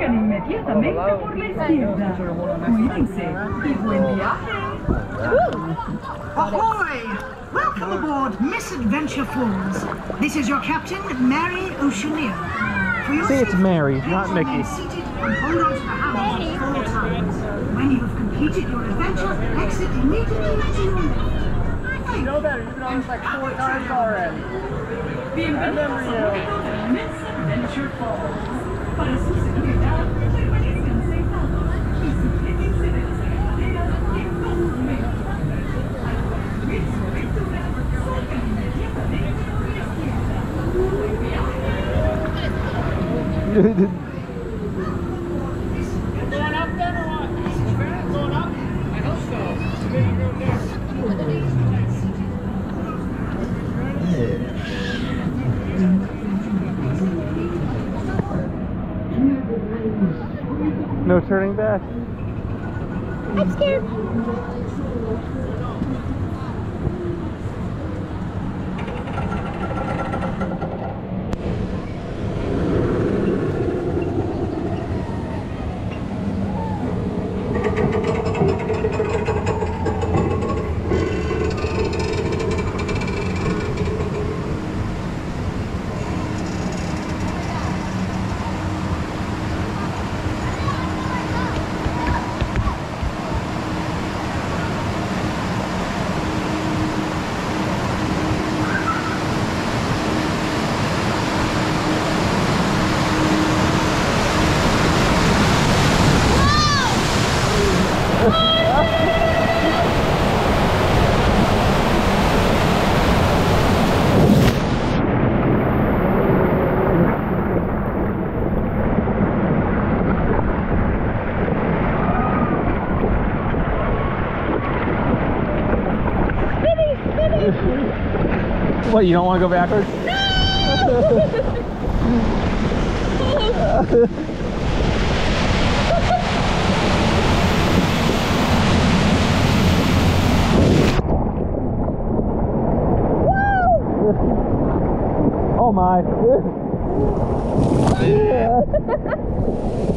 Salgan inmediatamente por la izquierda. Cuídense y buen viaje. Ahoy! Welcome aboard Misadventure Falls. This is your captain, Mary Oceaneer. For your See, it's safety, Mary, please not remain Mickey. seated and hold on to the handles at all times. When you have completed your adventure, exit immediately to your left. You know better, you've been on this like 4 times already. Bienvenidos a bordo de Misadventure Falls. Para su seguridad, permanezcan sentados y sujétense de las escaleras en todo momento. Al concluir su aventura, salgan inmediatamente por la izquierda. Buen viaje. Going up then or what? Going up? I hope so. No turning back. I'm scared. What, you don't want to go backwards? Oh my.